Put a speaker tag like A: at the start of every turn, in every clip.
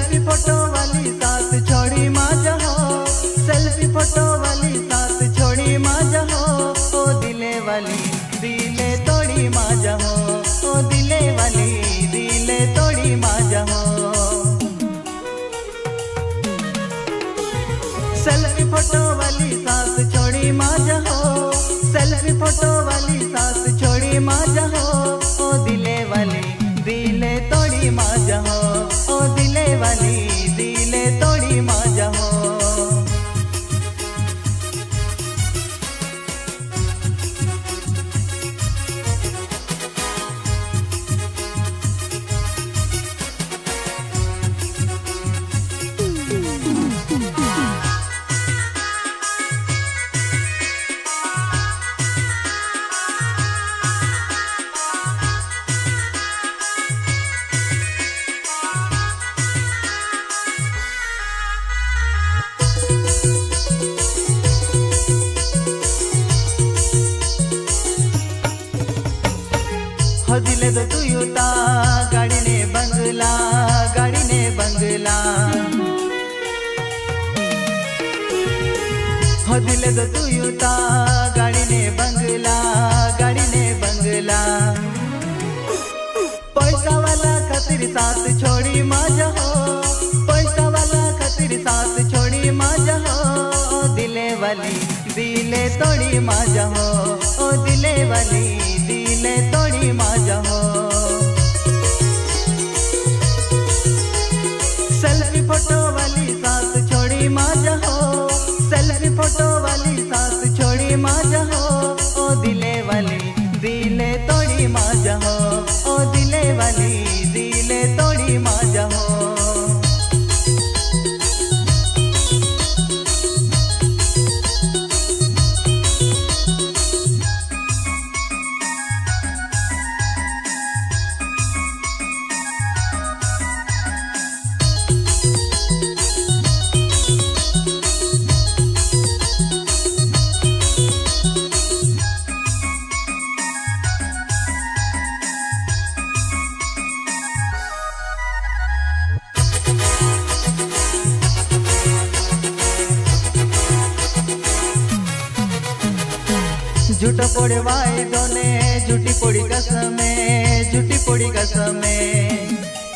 A: Selfie photo वाली साथ छोड़ी मजा हो, सेल्फी फोटो वाली साथ छोड़ी मजा हो, ओ दिले वाली दिले तोड़ी मजा हो, ओ दिले वाली दिले तोड़ी मजा हो। सेल्फी फोटो वाली साथ छोड़ी मजा हो, सेल्फी फोटो वाली साथ छोड़ी मजा हो, ओ दिले वाली दिले तोड़ी मजा हो, ओ दिले वाली दिले तोड़ी मजा हो। हो दिले तो तू युता गाड़ी ने बंगला, गाड़ी ने बंगला, हो दिले तो तू युता गाड़ी ने बंगला, गाड़ी ने बंगला। पैसा वाला खातिर साथ छोड़ी मजा हो, पैसा वाला खातिर साथ छोड़ी मजा हो, ओ दिले वाली दिले तोड़ी मजा हो, ओ दिले वाली दिले तोड़ी मजा हो। सेल्फी फोटो वाली साथ छोड़ी मजा हो, सेल्फी फोटो वाली साथ छोड़ी मजा हो, ओ दिले वाली दिले तोड़ी मजा हो, ओ दिले वाली दिले तोड़ी मजा हो। झूठो पड़े वायदों ने झूठी पड़ी कसमें, झूठी पड़ी कसमें,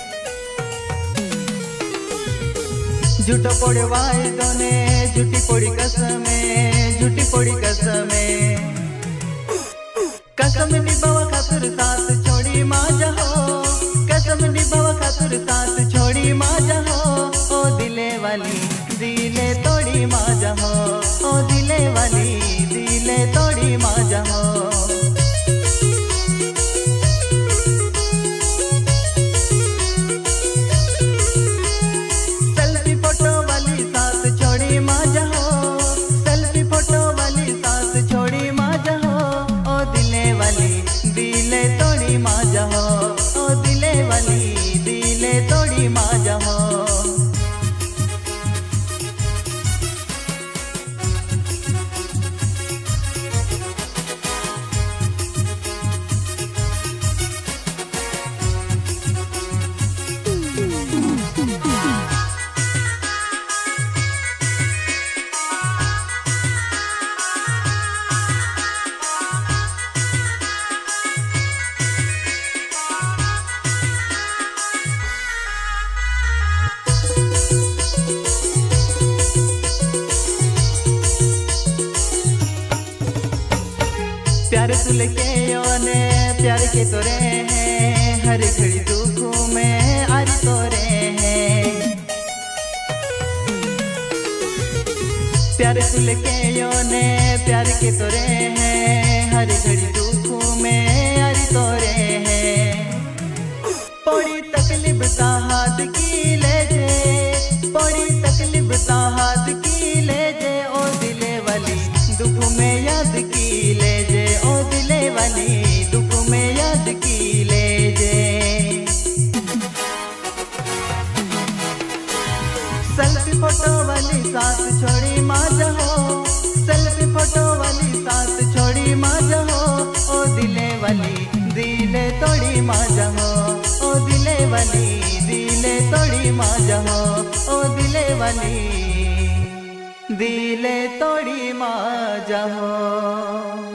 A: झूठो पड़े वायदों ने झूठी पड़ी कसमें, झूठी पड़ी कसमें। कसम निभावा खातिर साथ छोड़ी मजा हो, कसम निभावा खातिर साथ छोड़ी मजा हो, ओ दिले वाली दिले तोड़ी मजा हो, ओ दिले वाली दिले तोड़ी मजा हो। सेल्फी फोटो वाली साथ छोड़ी मजा हो, सेल्फी फोटो वाली साथ छोड़ी मजा हो, ओ दिले वाली दिले तोड़ी मजा हो, ओ दिले वाली दिले तोड़ी मजा हो। प्यार तुले के योने प्यार के तोरे हैं, हर घड़ी दुखों में आरी तोरे हैं। प्यार तुले के योने प्यार के तोरे हैं, हर घड़ी दुखों में आरी तोरे हैं। पड़ी तकलीफ ता हाथ की ले जे, पड़ी तकलीफ ता हाथ की ले जे, ओ दिले वाली दुख में याद की ले जे, ओ दिले वाली दुख में याद की ले जे। सेल्फी फोटो वाली साथ छोड़ी मजा हो, सेल्फी फोटो वाली साथ छोड़ी मजा हो, ओ दिले वाली दिले तोड़ी मजा हो, ओ दिले वाली दिले तोड़ी माझा हो, ओ दिले वाली दिले तोड़ी माझा हो।